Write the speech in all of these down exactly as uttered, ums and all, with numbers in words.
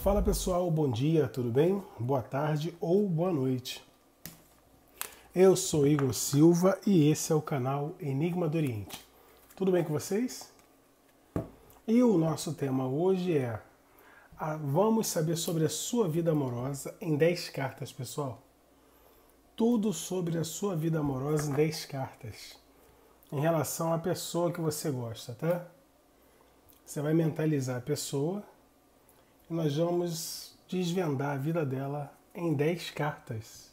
Fala pessoal, bom dia, tudo bem? Boa tarde ou boa noite. Eu sou Igor Silva e esse é o canal Enigma do Oriente. Tudo bem com vocês? E o nosso tema hoje é a, vamos saber sobre a sua vida amorosa em dez cartas, pessoal. Tudo sobre a sua vida amorosa em dez cartas. Em relação à pessoa que você gosta, tá? Você vai mentalizar a pessoa e nós vamos desvendar a vida dela em dez cartas.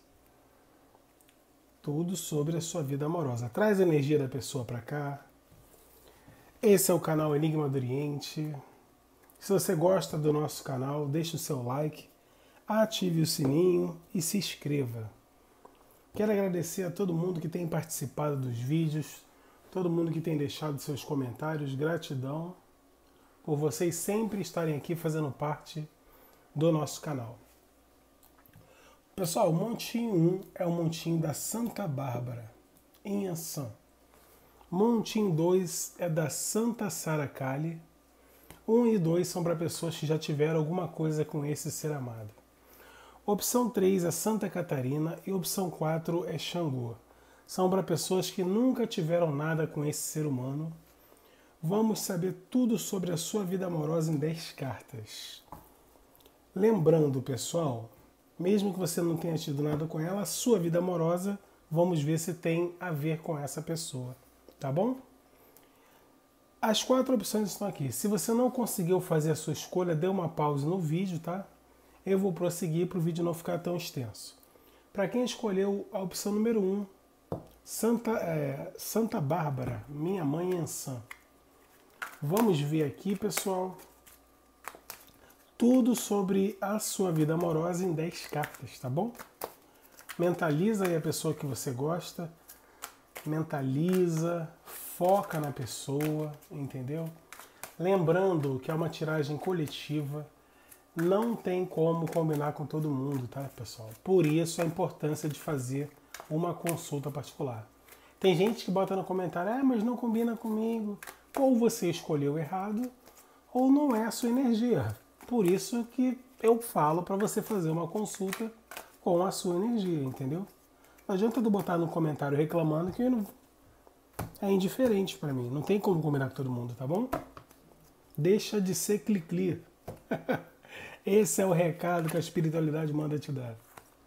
Tudo sobre a sua vida amorosa. Traz a energia da pessoa para cá. Esse é o canal Enigma do Oriente. Se você gosta do nosso canal, deixe o seu like, ative o sininho e se inscreva. Quero agradecer a todo mundo que tem participado dos vídeos, todo mundo que tem deixado seus comentários. Gratidão por vocês sempre estarem aqui fazendo parte do nosso canal. Pessoal, o Montinho um é o Montinho da Santa Bárbara, em Ansan. Montinho dois é da Santa Sara Kali. um e dois são para pessoas que já tiveram alguma coisa com esse ser amado. Opção três é Santa Catarina e opção quatro é Xangô. São para pessoas que nunca tiveram nada com esse ser humano. Vamos saber tudo sobre a sua vida amorosa em dez cartas. Lembrando, pessoal, mesmo que você não tenha tido nada com ela, a sua vida amorosa, vamos ver se tem a ver com essa pessoa, tá bom? As quatro opções estão aqui. Se você não conseguiu fazer a sua escolha, dê uma pausa no vídeo, tá? Eu vou prosseguir para o vídeo não ficar tão extenso. Para quem escolheu a opção número um, Santa, é, Santa Bárbara, minha mãe em Ansan. Vamos ver aqui, pessoal, tudo sobre a sua vida amorosa em dez cartas, tá bom? Mentaliza aí a pessoa que você gosta, mentaliza, foca na pessoa, entendeu? Lembrando que é uma tiragem coletiva, não tem como combinar com todo mundo, tá, pessoal? Por isso a importância de fazer uma consulta particular. Tem gente que bota no comentário, ah, mas não combina comigo. Ou você escolheu errado, ou não é a sua energia. Por isso que eu falo para você fazer uma consulta com a sua energia, entendeu? Não adianta eu botar no comentário reclamando que não... é indiferente para mim. Não tem como combinar com todo mundo, tá bom? Deixa de ser cli-cli. Esse é o recado que a espiritualidade manda te dar.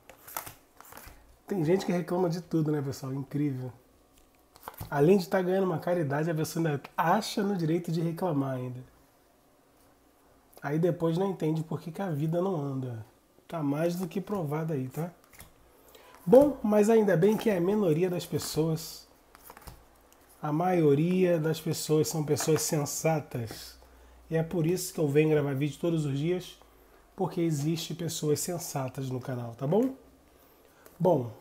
Tem gente que reclama de tudo, né, pessoal? Incrível. Além de estar ganhando uma caridade, a pessoa ainda acha no direito de reclamar ainda. Aí depois não entende por que, que a vida não anda. Tá mais do que provado aí, tá? Bom, mas ainda bem que é a minoria das pessoas. A maioria das pessoas são pessoas sensatas. E é por isso que eu venho gravar vídeo todos os dias, porque existe pessoas sensatas no canal, tá bom? Bom,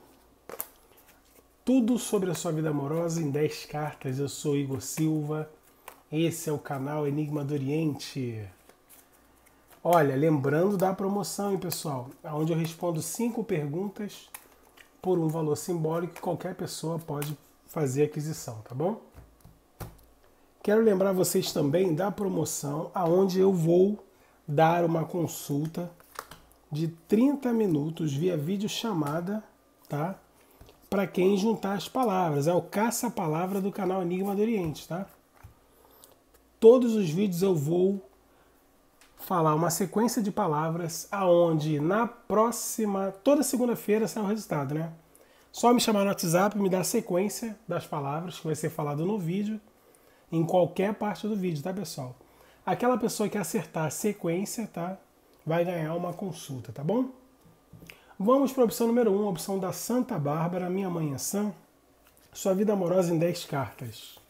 tudo sobre a sua vida amorosa em dez cartas. Eu sou Igor Silva. Esse é o canal Enigma do Oriente. Olha, lembrando da promoção, hein, pessoal? Onde eu respondo cinco perguntas por um valor simbólico que qualquer pessoa pode fazer aquisição, tá bom? Quero lembrar vocês também da promoção onde eu vou dar uma consulta de trinta minutos via videochamada, tá? Para quem juntar as palavras. É o caça-palavra do canal Enigma do Oriente, tá? Todos os vídeos eu vou falar uma sequência de palavras aonde na próxima... Toda segunda-feira sai o resultado, né? Só me chamar no WhatsApp e me dar a sequência das palavras que vai ser falado no vídeo, em qualquer parte do vídeo, tá, pessoal? Aquela pessoa que acertar a sequência, tá? Vai ganhar uma consulta, tá bom? Vamos para a opção número um, a opção da Santa Bárbara, minha mãe Ansan. Sua vida amorosa em dez cartas.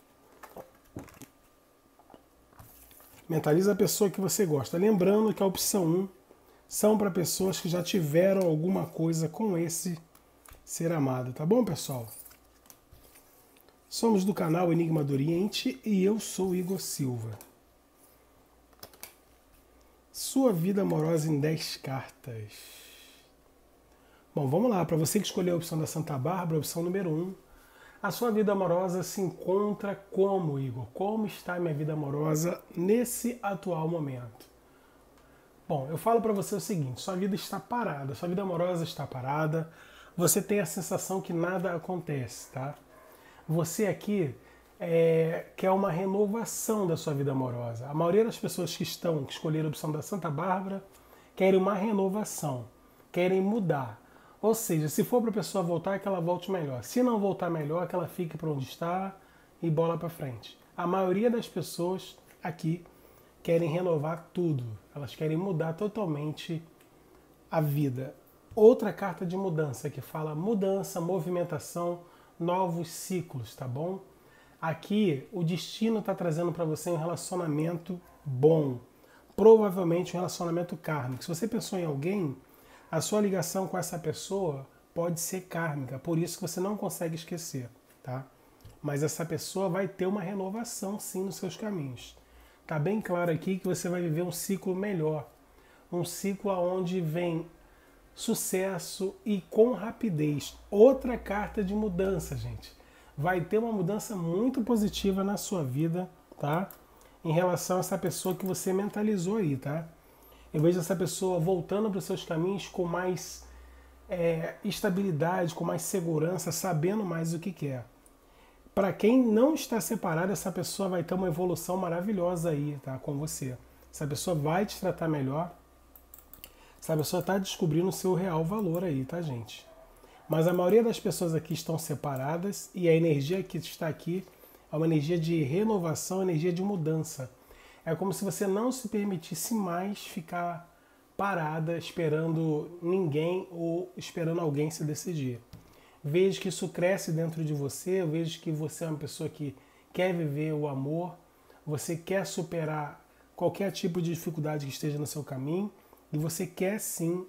Mentaliza a pessoa que você gosta. Lembrando que a opção um são para pessoas que já tiveram alguma coisa com esse ser amado, tá bom, pessoal? Somos do canal Enigma do Oriente e eu sou Igor Silva. Sua vida amorosa em dez cartas. Bom, vamos lá. Para você que escolheu a opção da Santa Bárbara, a opção número um, a sua vida amorosa se encontra como, Igor? Como está a minha vida amorosa nesse atual momento? Bom, eu falo para você o seguinte, sua vida está parada, sua vida amorosa está parada, você tem a sensação que nada acontece, tá? Você aqui é, quer uma renovação da sua vida amorosa. A maioria das pessoas que estão, que escolheram a opção da Santa Bárbara, querem uma renovação, querem mudar. Ou seja, se for para a pessoa voltar, que ela volte melhor. Se não voltar melhor, que ela fique para onde está e bola para frente. A maioria das pessoas aqui querem renovar tudo. Elas querem mudar totalmente a vida. Outra carta de mudança que fala mudança, movimentação, novos ciclos, tá bom? Aqui o destino está trazendo para você um relacionamento bom. Provavelmente um relacionamento kármico. Se você pensou em alguém, a sua ligação com essa pessoa pode ser kármica. Por isso que você não consegue esquecer, tá? Mas essa pessoa vai ter uma renovação sim nos seus caminhos. Tá bem claro aqui que você vai viver um ciclo melhor. Um ciclo onde vem sucesso e com rapidez. Outra carta de mudança, gente. Vai ter uma mudança muito positiva na sua vida, tá? Em relação a essa pessoa que você mentalizou aí, tá? Eu vejo essa pessoa voltando para os seus caminhos com mais é, estabilidade, com mais segurança, sabendo mais o que quer. Para quem não está separado, essa pessoa vai ter uma evolução maravilhosa aí, tá? Com você. Essa pessoa vai te tratar melhor. Essa pessoa está descobrindo o seu real valor aí, tá, gente? Mas a maioria das pessoas aqui estão separadas e a energia que está aqui é uma energia de renovação, energia de mudança. É como se você não se permitisse mais ficar parada esperando ninguém ou esperando alguém se decidir. Vejo que isso cresce dentro de você, eu vejo que você é uma pessoa que quer viver o amor, você quer superar qualquer tipo de dificuldade que esteja no seu caminho e você quer sim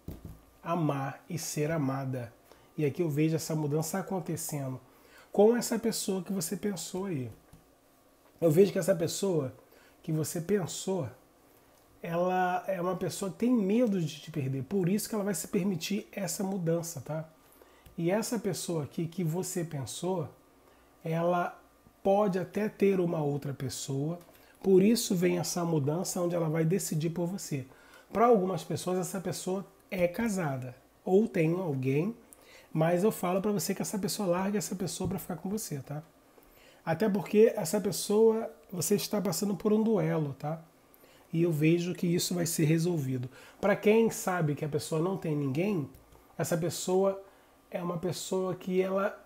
amar e ser amada. E aqui eu vejo essa mudança acontecendo com essa pessoa que você pensou aí. Eu vejo que essa pessoa que você pensou, ela é uma pessoa que tem medo de te perder, por isso que ela vai se permitir essa mudança, tá? E essa pessoa aqui que você pensou, ela pode até ter uma outra pessoa, por isso vem essa mudança onde ela vai decidir por você. Para algumas pessoas, essa pessoa é casada ou tem alguém, mas eu falo para você que essa pessoa larga essa pessoa para ficar com você, tá? Até porque essa pessoa, você está passando por um duelo, tá? E eu vejo que isso vai ser resolvido. Para quem sabe que a pessoa não tem ninguém, essa pessoa é uma pessoa que ela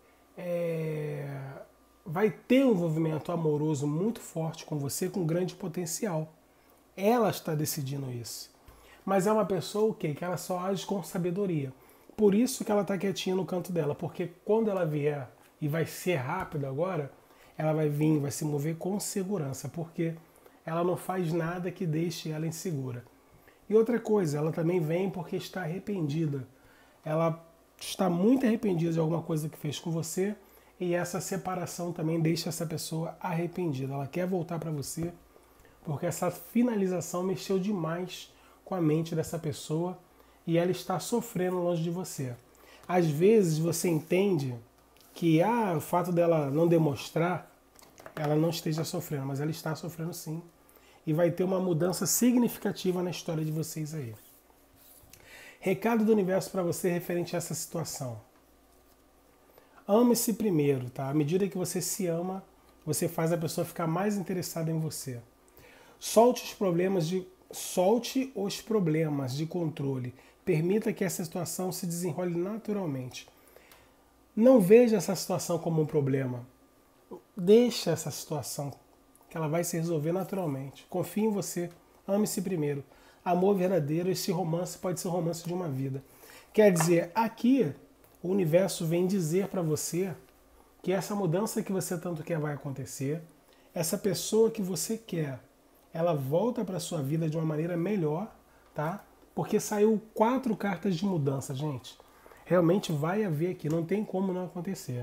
é, vai ter um envolvimento amoroso muito forte com você, com grande potencial. Ela está decidindo isso. Mas é uma pessoa o quê? Que ela só age com sabedoria. Por isso que ela está quietinha no canto dela, porque quando ela vier, e vai ser rápido agora, ela vai vir, vai se mover com segurança, porque ela não faz nada que deixe ela insegura. E outra coisa, ela também vem porque está arrependida. Ela está muito arrependida de alguma coisa que fez com você e essa separação também deixa essa pessoa arrependida. Ela quer voltar para você porque essa finalização mexeu demais com a mente dessa pessoa e ela está sofrendo longe de você. Às vezes você entende que ah, o fato dela não demonstrar, ela não esteja sofrendo, mas ela está sofrendo sim. E vai ter uma mudança significativa na história de vocês aí. Recado do universo para você referente a essa situação. Ame-se primeiro, tá? À medida que você se ama, você faz a pessoa ficar mais interessada em você. Solte os problemas de, solte os problemas de controle. Permita que essa situação se desenrole naturalmente. Não veja essa situação como um problema. Deixa essa situação, que ela vai se resolver naturalmente. Confie em você. Ame-se primeiro. Amor verdadeiro, esse romance pode ser o romance de uma vida. Quer dizer, aqui o universo vem dizer para você que essa mudança que você tanto quer vai acontecer. Essa pessoa que você quer, ela volta para sua vida de uma maneira melhor, tá? Porque saiu quatro cartas de mudança, gente. Realmente vai haver aqui, não tem como não acontecer.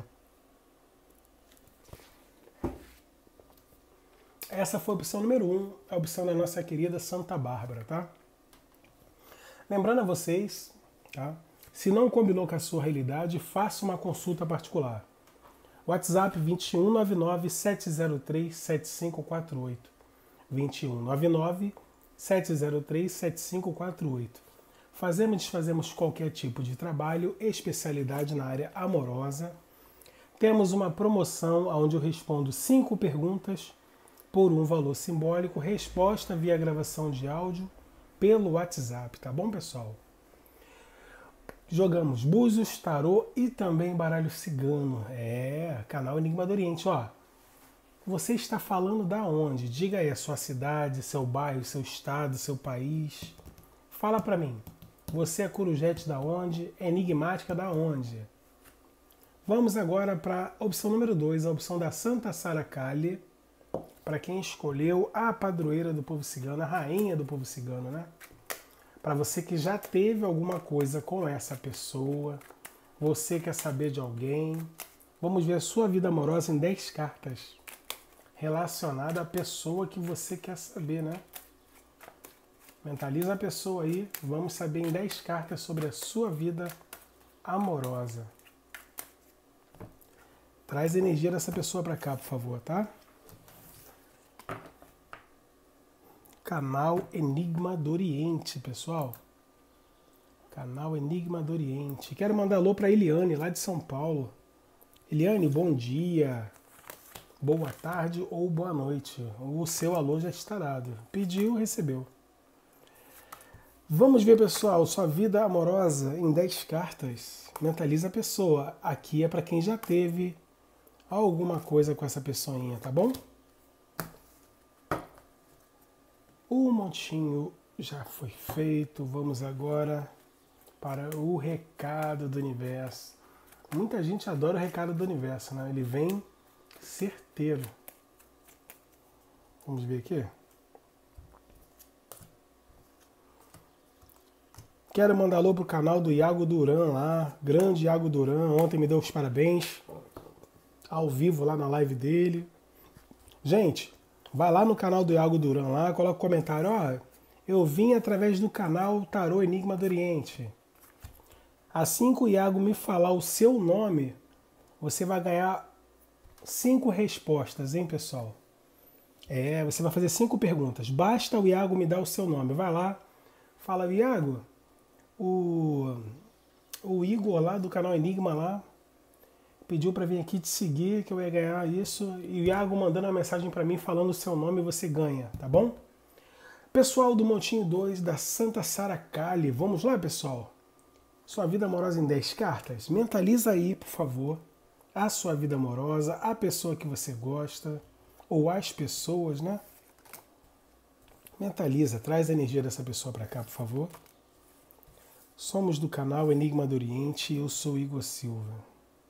Essa foi a opção número um, a opção da nossa querida Santa Bárbara, tá? Lembrando a vocês, tá? Se não combinou com a sua realidade, faça uma consulta particular. WhatsApp dois um nove nove, sete zero três, sete cinco quatro oito. dois um nove nove, sete zero três, sete cinco quatro oito. Fazemos e desfazemos qualquer tipo de trabalho, especialidade na área amorosa. Temos uma promoção onde eu respondo cinco perguntas por um valor simbólico, resposta via gravação de áudio pelo WhatsApp, tá bom, pessoal? Jogamos búzios, tarô e também baralho cigano. É, canal Enigma do Oriente, ó. Você está falando da onde? Diga aí a sua cidade, seu bairro, seu estado, seu país. Fala pra mim. Você é corujete da onde? Enigmática da onde? Vamos agora para a opção número dois, a opção da Santa Sara Kali, para quem escolheu a padroeira do povo cigano, a rainha do povo cigano, né? Para você que já teve alguma coisa com essa pessoa, você quer saber de alguém, vamos ver a sua vida amorosa em dez cartas, relacionada à pessoa que você quer saber, né? Mentaliza a pessoa aí, vamos saber em dez cartas sobre a sua vida amorosa. Traz a energia dessa pessoa para cá, por favor, tá? Canal Enigma do Oriente, pessoal. Canal Enigma do Oriente. Quero mandar alô para Eliane, lá de São Paulo. Eliane, bom dia, boa tarde ou boa noite. O seu alô já está dado. Pediu, recebeu. Vamos ver, pessoal, sua vida amorosa em dez cartas. Mentaliza a pessoa. Aqui é para quem já teve alguma coisa com essa pessoinha, tá bom? O montinho já foi feito. Vamos agora para o recado do universo. Muita gente adora o recado do universo, né? Ele vem certeiro. Vamos ver aqui. Quero mandar alô pro canal do Iago Duran lá. Grande Iago Duran. Ontem me deu os parabéns. Ao vivo lá na live dele. Gente, vai lá no canal do Iago Duran lá, coloca um comentário, ó, eu vim através do canal Tarô Enigma do Oriente. Assim que o Iago me falar o seu nome, você vai ganhar cinco respostas, hein, pessoal? É, você vai fazer cinco perguntas. Basta o Iago me dar o seu nome. Vai lá, fala, Iago, o, o Igor lá do canal Enigma lá, pediu para vir aqui te seguir, que eu ia ganhar isso. E o Iago mandando uma mensagem para mim falando o seu nome, você ganha, tá bom? Pessoal do Montinho dois, da Santa Sara Kali. Vamos lá, pessoal? Sua vida amorosa em dez cartas? Mentaliza aí, por favor, a sua vida amorosa, a pessoa que você gosta, ou as pessoas, né? Mentaliza, traz a energia dessa pessoa para cá, por favor. Somos do canal Enigma do Oriente e eu sou Igor Silva.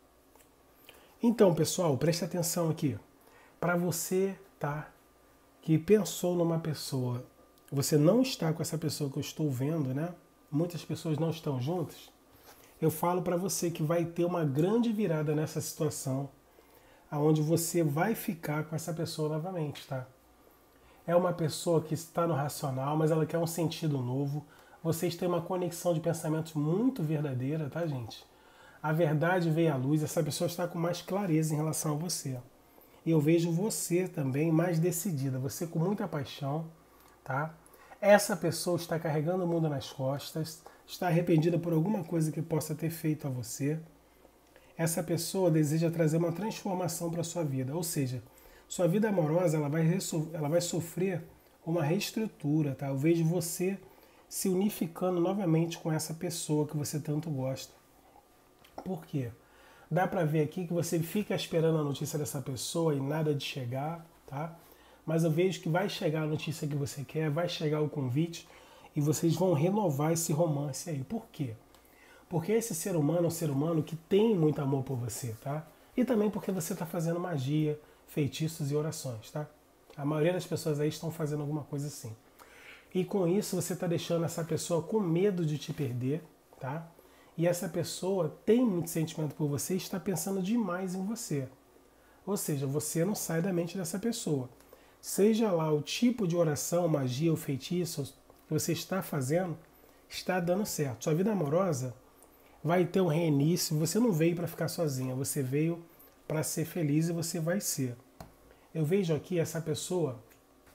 Então, pessoal, preste atenção aqui. Para você, tá, que pensou numa pessoa, você não está com essa pessoa que eu estou vendo, né? Muitas pessoas não estão juntas. Eu falo para você que vai ter uma grande virada nessa situação, aonde você vai ficar com essa pessoa novamente, tá? É uma pessoa que está no racional, mas ela quer um sentido novo. Vocês têm uma conexão de pensamentos muito verdadeira, tá, gente? A verdade veio à luz, essa pessoa está com mais clareza em relação a você. E eu vejo você também mais decidida, você com muita paixão, tá? Essa pessoa está carregando o mundo nas costas, está arrependida por alguma coisa que possa ter feito a você. Essa pessoa deseja trazer uma transformação para a sua vida, ou seja, sua vida amorosa ela vai, ela vai sofrer uma reestrutura, tá? Eu vejo você se unificando novamente com essa pessoa que você tanto gosta. Por quê? Dá pra ver aqui que você fica esperando a notícia dessa pessoa e nada de chegar, tá? Mas eu vejo que vai chegar a notícia que você quer, vai chegar o convite e vocês vão renovar esse romance aí. Por quê? Porque esse ser humano é um ser humano que tem muito amor por você, tá? E também porque você está fazendo magia, feitiços e orações, tá? A maioria das pessoas aí estão fazendo alguma coisa assim. E com isso você está deixando essa pessoa com medo de te perder, tá? E essa pessoa tem muito sentimento por você e está pensando demais em você. Ou seja, você não sai da mente dessa pessoa. Seja lá o tipo de oração, magia ou feitiço que você está fazendo, está dando certo. Sua vida amorosa vai ter um reinício. Você não veio para ficar sozinha, você veio para ser feliz e você vai ser. Eu vejo aqui essa pessoa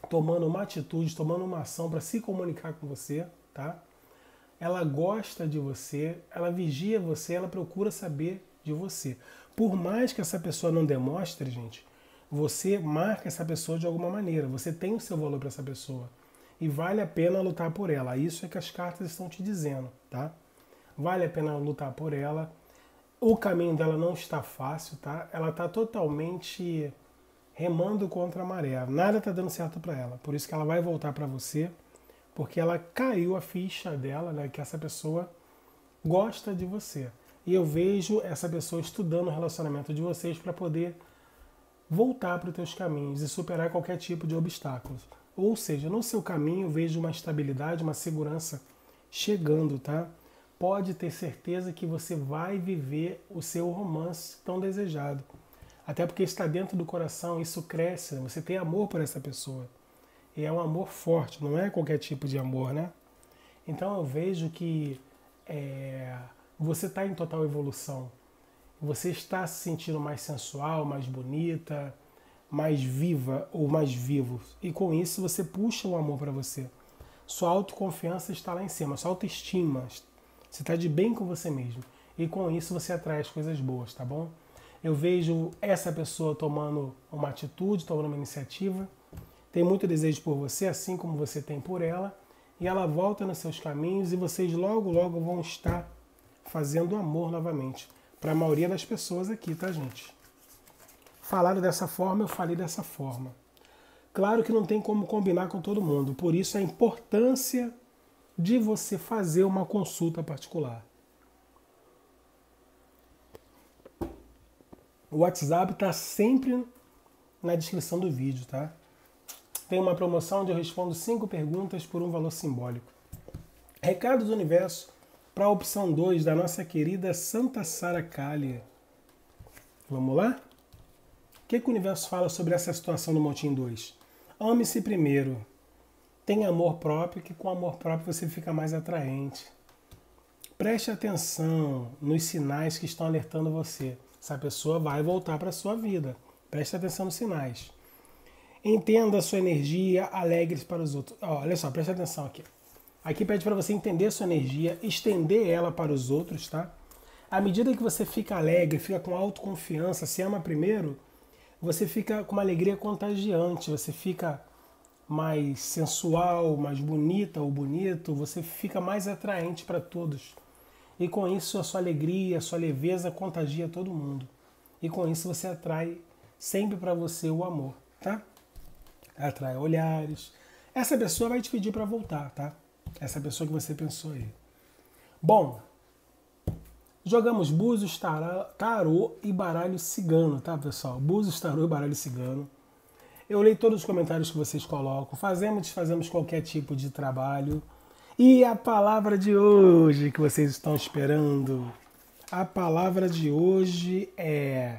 tomando uma atitude, tomando uma ação para se comunicar com você, tá? Ela gosta de você, ela vigia você, ela procura saber de você. Por mais que essa pessoa não demonstre, gente, você marca essa pessoa de alguma maneira. Você tem o seu valor para essa pessoa. E vale a pena lutar por ela. Isso é que as cartas estão te dizendo, tá? Vale a pena lutar por ela. O caminho dela não está fácil, tá? Ela está totalmente remando contra a maré. Nada está dando certo para ela. Por isso que ela vai voltar para você, porque ela caiu a ficha dela, né? Que essa pessoa gosta de você. E eu vejo essa pessoa estudando o relacionamento de vocês para poder voltar para os teus caminhos e superar qualquer tipo de obstáculos. Ou seja, no seu caminho vejo uma estabilidade, uma segurança chegando, tá? Pode ter certeza que você vai viver o seu romance tão desejado. Até porque está dentro do coração, isso cresce, você tem amor por essa pessoa. E é um amor forte, não é qualquer tipo de amor, né? Então eu vejo que é, você está em total evolução. Você está se sentindo mais sensual, mais bonita, mais viva ou mais vivo. E com isso você puxa o amor para você. Sua autoconfiança está lá em cima, sua autoestima. Você está de bem com você mesmo. E com isso você atrai as coisas boas, tá bom? Eu vejo essa pessoa tomando uma atitude, tomando uma iniciativa. Tem muito desejo por você, assim como você tem por ela. E ela volta nos seus caminhos e vocês logo, logo vão estar fazendo amor novamente. Para a maioria das pessoas aqui, tá, gente? Falaram dessa forma, eu falei dessa forma. Claro que não tem como combinar com todo mundo, por isso a importância de você fazer uma consulta particular. O WhatsApp está sempre na descrição do vídeo, tá? Tem uma promoção onde eu respondo cinco perguntas por um valor simbólico. Recado do Universo para a opção dois da nossa querida Santa Sara Kali. Vamos lá? O que, que o Universo fala sobre essa situação do Motim dois? Ame-se primeiro. Tenha amor próprio, que com amor próprio você fica mais atraente. Preste atenção nos sinais que estão alertando você. Essa pessoa vai voltar para a sua vida. Preste atenção nos sinais. Entenda a sua energia, alegre para os outros. Ó, olha só, preste atenção aqui. Aqui pede para você entender a sua energia, estender ela para os outros, tá? À medida que você fica alegre, fica com autoconfiança, se ama primeiro, você fica com uma alegria contagiante, você fica mais sensual, mais bonita ou bonito, você fica mais atraente para todos. E com isso a sua alegria, a sua leveza contagia todo mundo. E com isso você atrai sempre para você o amor, tá? Atrai olhares. Essa pessoa vai te pedir para voltar, tá? Essa pessoa que você pensou aí. Bom, jogamos búzios, tarô e baralho cigano, tá, pessoal? Búzios, tarô e baralho cigano. Eu leio todos os comentários que vocês colocam. Fazemos e desfazemos qualquer tipo de trabalho. E a palavra de hoje que vocês estão esperando? A palavra de hoje é...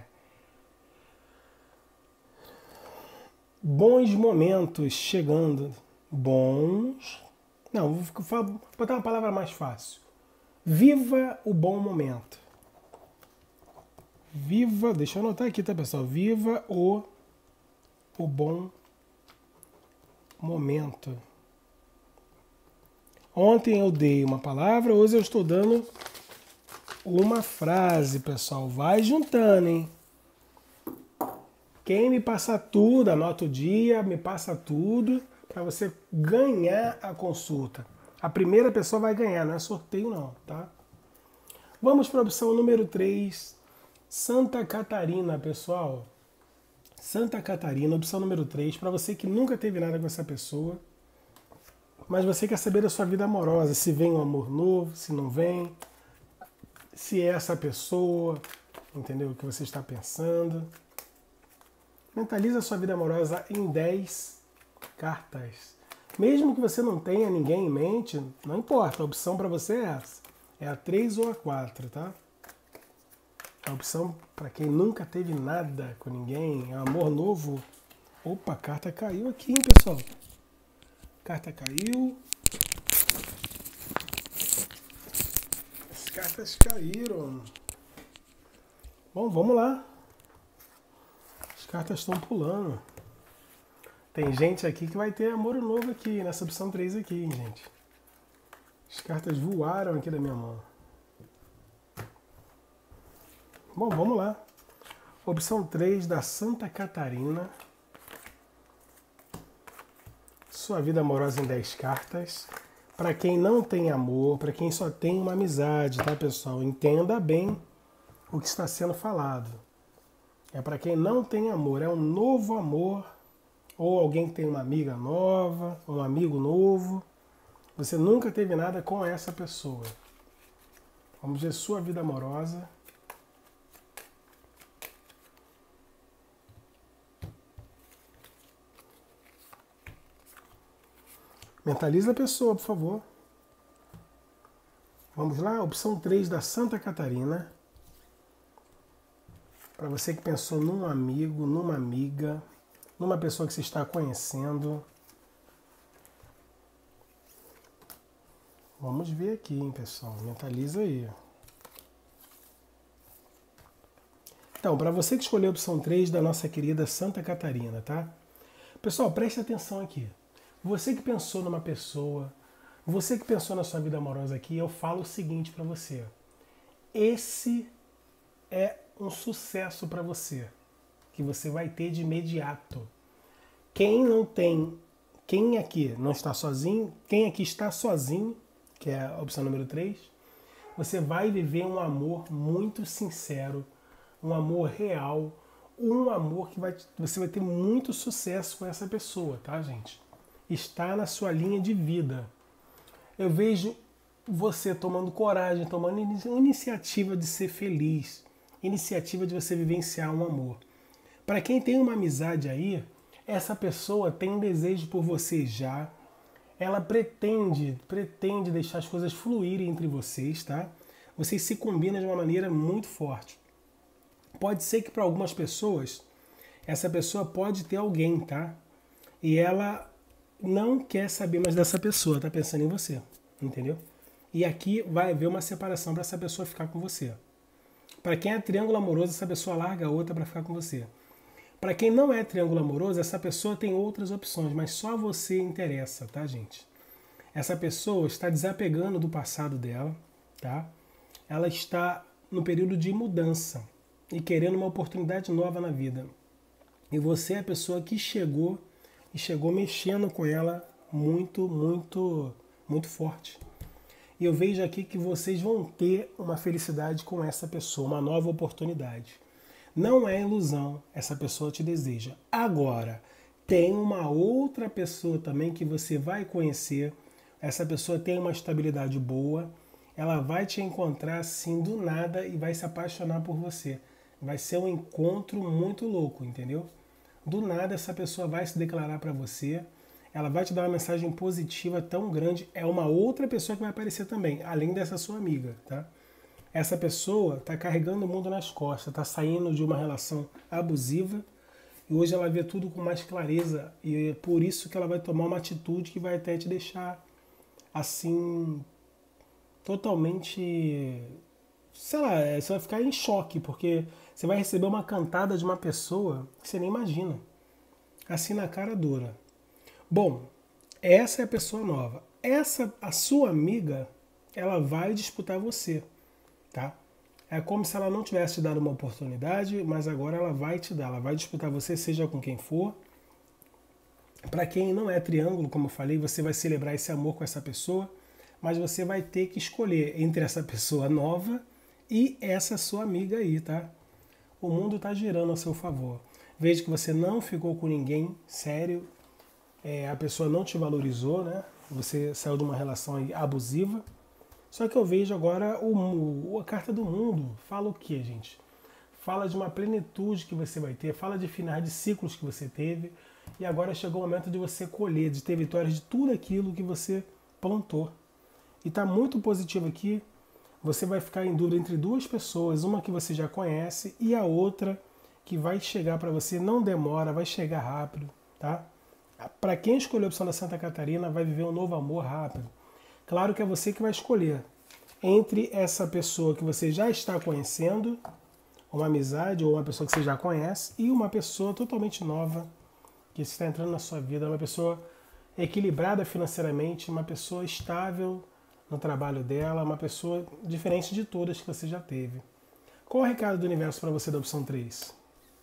bons momentos chegando. Bons... Não, vou botar uma palavra mais fácil. Viva o bom momento. Viva, deixa eu anotar aqui, tá, pessoal? Viva o, o bom momento. Ontem eu dei uma palavra, hoje eu estou dando uma frase, pessoal. Vai juntando, hein? Quem me passa tudo, anota o dia, me passa tudo, para você ganhar a consulta. A primeira pessoa vai ganhar, não é sorteio não, tá? Vamos para a opção número três, Santa Catarina, pessoal. Santa Catarina, opção número três, para você que nunca teve nada com essa pessoa, mas você quer saber da sua vida amorosa, se vem um amor novo, se não vem, se é essa pessoa, entendeu o que você está pensando. Mentaliza a sua vida amorosa em dez cartas. Mesmo que você não tenha ninguém em mente, não importa, a opção para você é essa. É a três ou a quatro, tá? A opção para quem nunca teve nada com ninguém, é um amor novo. Opa, a carta caiu aqui, hein, pessoal? Carta caiu. As cartas caíram. Bom, vamos lá. As cartas estão pulando. Tem gente aqui que vai ter amor novo aqui, nessa opção três aqui, hein, gente. As cartas voaram aqui da minha mão. Bom, vamos lá. Opção três da Santa Catarina. Sua vida amorosa em dez cartas. Para quem não tem amor, para quem só tem uma amizade, tá, pessoal? Entenda bem o que está sendo falado. É para quem não tem amor, é um novo amor, ou alguém que tem uma amiga nova, um amigo novo. Você nunca teve nada com essa pessoa. Vamos ver sua vida amorosa. Mentaliza a pessoa, por favor. Vamos lá, opção três da Santa Catarina. Para você que pensou num amigo, numa amiga, numa pessoa que você está conhecendo. Vamos ver aqui, hein, pessoal. Mentaliza aí. Então, para você que escolheu a opção três da nossa querida Santa Catarina, tá? Pessoal, preste atenção aqui. Você que pensou numa pessoa, você que pensou na sua vida amorosa aqui, eu falo o seguinte para você. Esse é um sucesso para você, que você vai ter de imediato. Quem não tem, quem aqui não está sozinho, quem aqui está sozinho, que é a opção número três, você vai viver um amor muito sincero, um amor real, um amor que vai, você vai ter muito sucesso com essa pessoa, tá, gente? Está na sua linha de vida. Eu vejo você tomando coragem, tomando iniciativa de ser feliz, iniciativa de você vivenciar um amor. Para quem tem uma amizade aí, essa pessoa tem um desejo por você já, ela pretende, pretende deixar as coisas fluírem entre vocês, tá? Vocês se combinam de uma maneira muito forte. Pode ser que para algumas pessoas, essa pessoa pode ter alguém, tá? E ela não quer saber mais dessa pessoa, tá pensando em você, entendeu? E aqui vai haver uma separação para essa pessoa ficar com você. Para quem é triângulo amoroso, essa pessoa larga a outra para ficar com você. Para quem não é triângulo amoroso, essa pessoa tem outras opções, mas só você interessa, tá, gente? Essa pessoa está desapegando do passado dela, tá? Ela está no período de mudança e querendo uma oportunidade nova na vida. E você é a pessoa que chegou e chegou mexendo com ela muito, muito, muito forte. E eu vejo aqui que vocês vão ter uma felicidade com essa pessoa, uma nova oportunidade. Não é ilusão, essa pessoa te deseja. Agora, tem uma outra pessoa também que você vai conhecer. Essa pessoa tem uma estabilidade boa, ela vai te encontrar assim do nada e vai se apaixonar por você. Vai ser um encontro muito louco, entendeu? Do nada essa pessoa vai se declarar para você, ela vai te dar uma mensagem positiva tão grande, é uma outra pessoa que vai aparecer também, além dessa sua amiga, tá? Essa pessoa está carregando o mundo nas costas, está saindo de uma relação abusiva e hoje ela vê tudo com mais clareza e é por isso que ela vai tomar uma atitude que vai até te deixar assim, totalmente, sei lá, você vai ficar em choque, porque você vai receber uma cantada de uma pessoa que você nem imagina. Assim na cara dura. Bom, essa é a pessoa nova. Essa, a sua amiga, ela vai disputar você, tá? É como se ela não tivesse te dado uma oportunidade, mas agora ela vai te dar. Ela vai disputar você, seja com quem for. Para quem não é triângulo, como eu falei, você vai celebrar esse amor com essa pessoa, mas você vai ter que escolher entre essa pessoa nova e essa sua amiga aí, tá? O mundo está girando a seu favor. Veja que você não ficou com ninguém sério, é, a pessoa não te valorizou, né? Você saiu de uma relação abusiva. Só que eu vejo agora o, a carta do mundo. Fala o quê, gente? Fala de uma plenitude que você vai ter, fala de finais de ciclos que você teve, e agora chegou o momento de você colher, de ter vitórias de tudo aquilo que você plantou. E está muito positivo aqui. Você vai ficar em dúvida entre duas pessoas, uma que você já conhece e a outra que vai chegar para você, não demora, vai chegar rápido, tá? Para quem escolheu a opção da Santa Catarina, vai viver um novo amor rápido. Claro que é você que vai escolher entre essa pessoa que você já está conhecendo, uma amizade ou uma pessoa que você já conhece, e uma pessoa totalmente nova que está entrando na sua vida, uma pessoa equilibrada financeiramente, uma pessoa estável no trabalho dela, uma pessoa diferente de todas que você já teve. Qual é o recado do universo para você da opção três?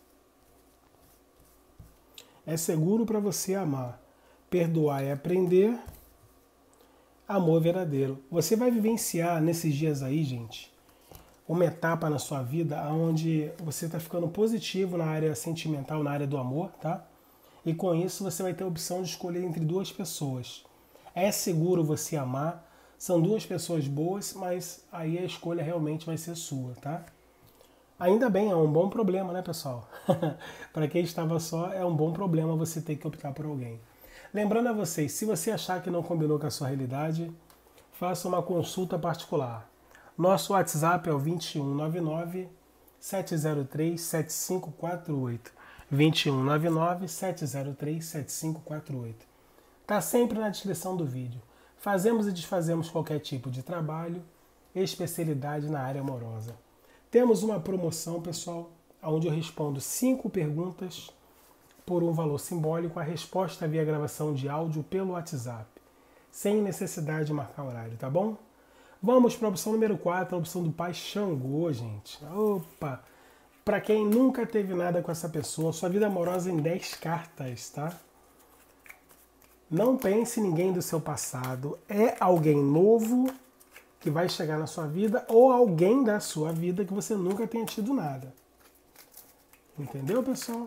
É seguro para você amar. Perdoar é aprender. Amor verdadeiro. Você vai vivenciar nesses dias aí, gente, uma etapa na sua vida onde você está ficando positivo na área sentimental, na área do amor, tá? E com isso você vai ter a opção de escolher entre duas pessoas. É seguro você amar, são duas pessoas boas, mas aí a escolha realmente vai ser sua, tá? Ainda bem, é um bom problema, né, pessoal? Para quem estava só, é um bom problema você ter que optar por alguém. Lembrando a vocês, se você achar que não combinou com a sua realidade, faça uma consulta particular. Nosso WhatsApp é o dois um nove nove, sete zero três, sete cinco quatro oito. dois um nove nove, sete zero três, sete cinco quatro oito. Está sempre na descrição do vídeo. Fazemos e desfazemos qualquer tipo de trabalho, especialidade na área amorosa. Temos uma promoção, pessoal, onde eu respondo cinco perguntas por um valor simbólico, a resposta via gravação de áudio pelo WhatsApp, sem necessidade de marcar horário, tá bom? Vamos para a opção número quatro, a opção do Pai Xangô, gente. Opa! Para quem nunca teve nada com essa pessoa, sua vida amorosa em dez cartas, tá? Não pense em ninguém do seu passado. É alguém novo que vai chegar na sua vida ou alguém da sua vida que você nunca tenha tido nada. Entendeu, pessoal?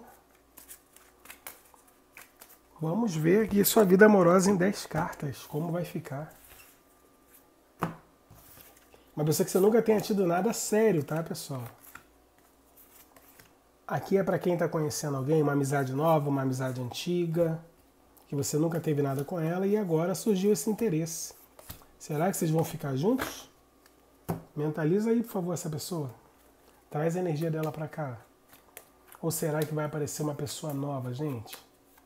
Vamos ver aqui sua vida amorosa em dez cartas, como vai ficar. Uma pessoa que você nunca tenha tido nada sério, tá, pessoal? Aqui é para quem está conhecendo alguém, uma amizade nova, uma amizade antiga, que você nunca teve nada com ela e agora surgiu esse interesse. Será que vocês vão ficar juntos? Mentaliza aí, por favor, essa pessoa. Traz a energia dela para cá. Ou será que vai aparecer uma pessoa nova, gente?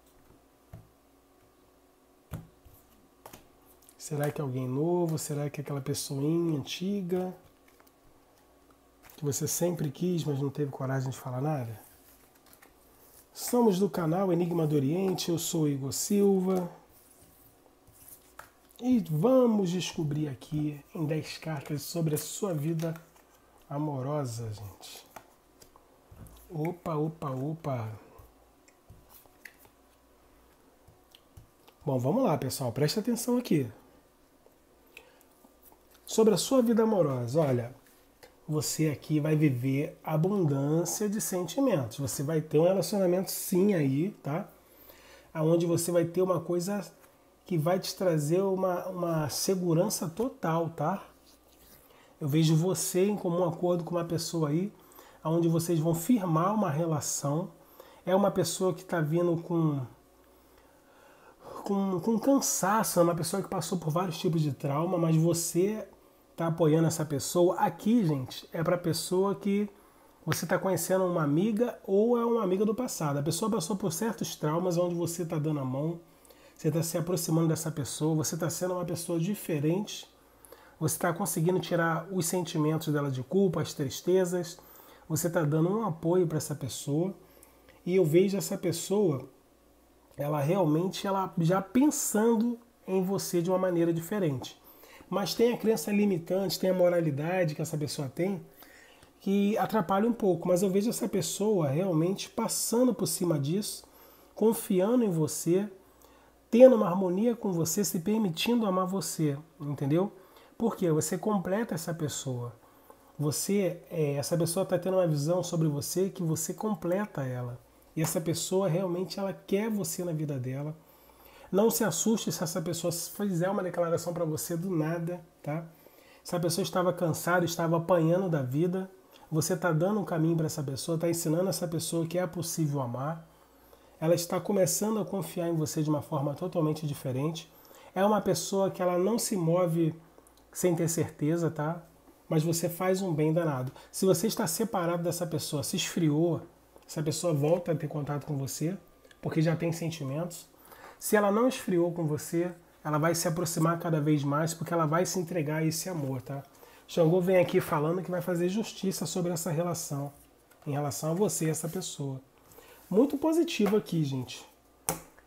Será que é alguém novo? Será que é aquela pessoinha antiga que você sempre quis, mas não teve coragem de falar nada? Somos do canal Enigma do Oriente, eu sou Igor Silva. E vamos descobrir aqui em dez cartas sobre a sua vida amorosa, gente. Opa, opa, opa. Bom, vamos lá, pessoal, presta atenção aqui. Sobre a sua vida amorosa, olha, você aqui vai viver abundância de sentimentos. Você vai ter um relacionamento sim aí, tá? Onde você vai ter uma coisa que vai te trazer uma, uma segurança total, tá? Eu vejo você em comum acordo com uma pessoa aí, onde vocês vão firmar uma relação. É uma pessoa que está vindo com, com, com cansaço, é uma pessoa que passou por vários tipos de trauma, mas você está apoiando essa pessoa. Aqui, gente, é para a pessoa que você está conhecendo uma amiga ou é uma amiga do passado. A pessoa passou por certos traumas onde você está dando a mão, você está se aproximando dessa pessoa, você está sendo uma pessoa diferente, você está conseguindo tirar os sentimentos dela de culpa, as tristezas, você está dando um apoio para essa pessoa. E eu vejo essa pessoa, ela realmente ela já pensando em você de uma maneira diferente. Mas tem a crença limitante, tem a moralidade que essa pessoa tem, que atrapalha um pouco. Mas eu vejo essa pessoa realmente passando por cima disso, confiando em você, tendo uma harmonia com você, se permitindo amar você, entendeu? Porque você completa essa pessoa. Você, é, essa pessoa está tendo uma visão sobre você que você completa ela. E essa pessoa realmente ela quer você na vida dela. Não se assuste se essa pessoa fizer uma declaração para você do nada, tá? Se a pessoa estava cansada, estava apanhando da vida, você está dando um caminho para essa pessoa, está ensinando essa pessoa que é possível amar. Ela está começando a confiar em você de uma forma totalmente diferente. É uma pessoa que ela não se move sem ter certeza, tá? Mas você faz um bem danado. Se você está separado dessa pessoa, se esfriou, essa pessoa volta a ter contato com você, porque já tem sentimentos. Se ela não esfriou com você, ela vai se aproximar cada vez mais, porque ela vai se entregar a esse amor, tá? Xangô vem aqui falando que vai fazer justiça sobre essa relação, em relação a você e essa pessoa. Muito positivo aqui, gente.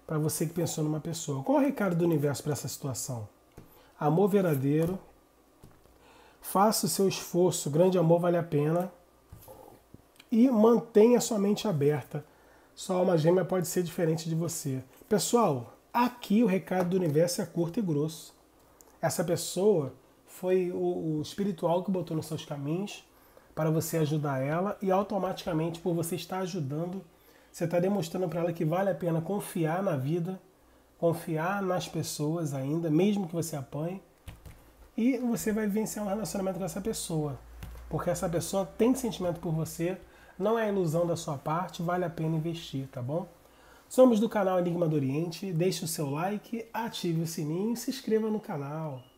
para você que pensou numa pessoa. Qual é o recado do universo para essa situação? Amor verdadeiro. Faça o seu esforço, grande amor vale a pena. E mantenha sua mente aberta. Sua alma gêmea pode ser diferente de você. Pessoal, aqui o recado do universo é curto e grosso. Essa pessoa foi o, o espiritual que botou nos seus caminhos para você ajudar ela e automaticamente, por você estar ajudando, você está demonstrando para ela que vale a pena confiar na vida, confiar nas pessoas ainda, mesmo que você apanhe, e você vai vivenciar um relacionamento com essa pessoa. Porque essa pessoa tem sentimento por você, não é ilusão da sua parte, vale a pena investir, tá bom? Somos do canal Enigma do Oriente, deixe o seu like, ative o sininho e se inscreva no canal.